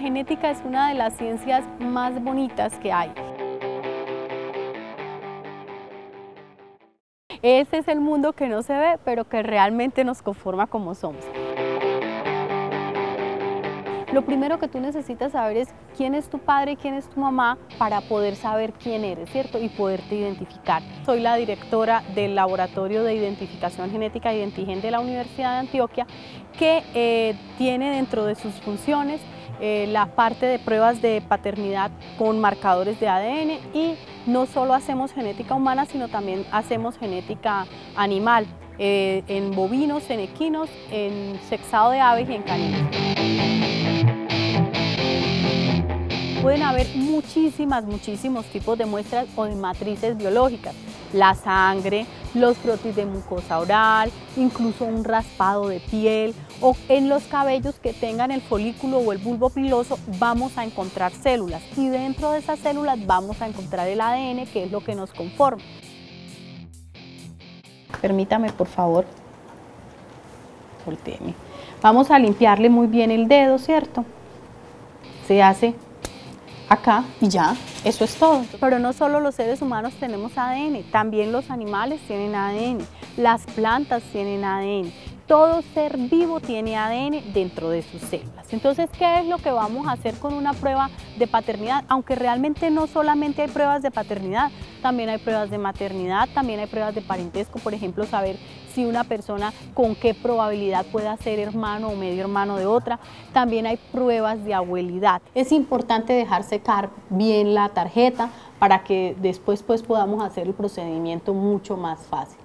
genética es una de las ciencias más bonitas que hay. Ese es el mundo que no se ve, pero que realmente nos conforma como somos. Lo primero que tú necesitas saber es quién es tu padre y quién es tu mamá para poder saber quién eres, ¿cierto? Y poderte identificar. Soy la directora del Laboratorio de Identificación Genética Identigen de la Universidad de Antioquia, que tiene dentro de sus funciones la parte de pruebas de paternidad con marcadores de ADN, y no solo hacemos genética humana, sino también hacemos genética animal, en bovinos, en equinos, en sexado de aves y en caninos. Pueden haber muchísimos tipos de muestras o de matrices biológicas. La sangre, los frotis de mucosa oral, incluso un raspado de piel, o en los cabellos que tengan el folículo o el bulbo piloso vamos a encontrar células, y dentro de esas células vamos a encontrar el ADN, que es lo que nos conforma. Permítame, por favor. Voltéeme. Vamos a limpiarle muy bien el dedo, ¿cierto? Se hace acá y ya, eso es todo. Pero no solo los seres humanos tenemos ADN, también los animales tienen ADN, las plantas tienen ADN. Todo ser vivo tiene ADN dentro de sus células. Entonces, ¿qué es lo que vamos a hacer con una prueba de paternidad? Aunque realmente no solamente hay pruebas de paternidad, también hay pruebas de maternidad, también hay pruebas de parentesco, por ejemplo, saber si una persona con qué probabilidad pueda ser hermano o medio hermano de otra. También hay pruebas de abuelidad. Es importante dejar secar bien la tarjeta para que después podamos hacer el procedimiento mucho más fácil.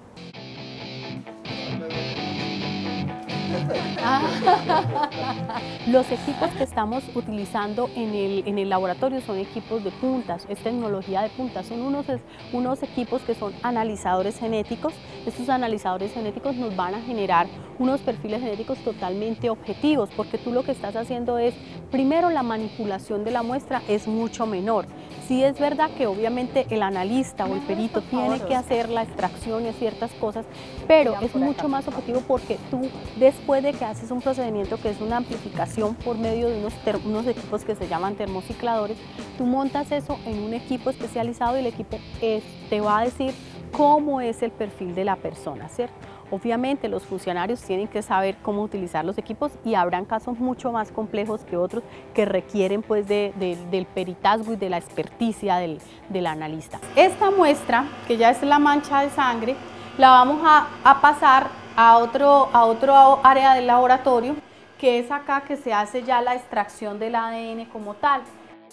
Los equipos que estamos utilizando en el laboratorio son equipos de puntas, es tecnología de punta, son unos equipos que son analizadores genéticos. Estos analizadores genéticos nos van a generar unos perfiles genéticos totalmente objetivos, porque tú lo que estás haciendo es, primero, la manipulación de la muestra es mucho menor. Sí es verdad que obviamente el analista o el perito tiene que hacer la extracción y ciertas cosas, pero es mucho más objetivo, porque tú, después de que haces un procedimiento que es una amplificación por medio de unos equipos que se llaman termocicladores, tú montas eso en un equipo especializado y el equipo te va a decir cómo es el perfil de la persona, ¿cierto? Obviamente los funcionarios tienen que saber cómo utilizar los equipos, y habrán casos mucho más complejos que otros que requieren pues del peritazgo y de la experticia del analista. Esta muestra, que ya es la mancha de sangre, la vamos a pasar a otro área del laboratorio, que es acá que se hace ya la extracción del ADN como tal.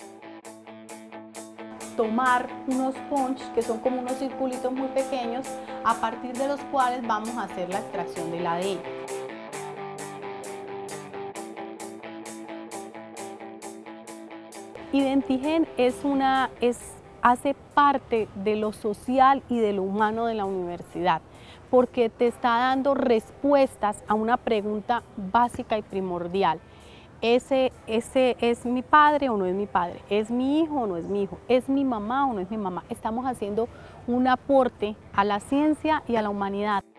Tomar unos punch, que son como unos circulitos muy pequeños, a partir de los cuales vamos a hacer la extracción del ADN. Identigen hace parte de lo social y de lo humano de la universidad, porque te está dando respuestas a una pregunta básica y primordial. ¿Ese es mi padre o no es mi padre? ¿Es mi hijo o no es mi hijo? ¿Es mi mamá o no es mi mamá? Estamos haciendo un aporte a la ciencia y a la humanidad.